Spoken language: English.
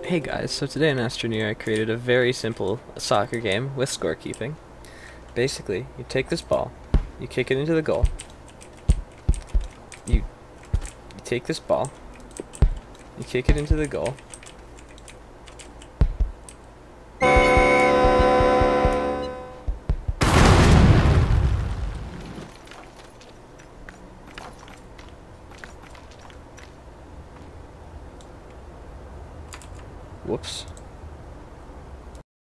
Hey guys, so today in astroneer I created a very simple soccer game with scorekeeping. Basically, you take this ball, you kick it into the goal, you, you take this ball, you kick it into the goal, whoops.